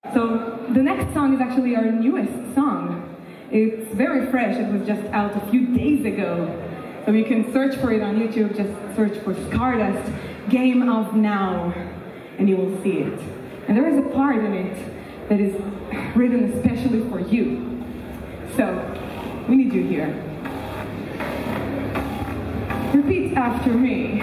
So the next song is actually our newest song. It's very fresh. It was just out a few days ago. So you can search for it on YouTube. Just search for Stardust Game of Now, and you will see it. And there is a part in it that is written especially for you. So we need you here. Repeat after me.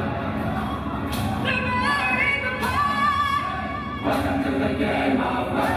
Welcome to the game of life.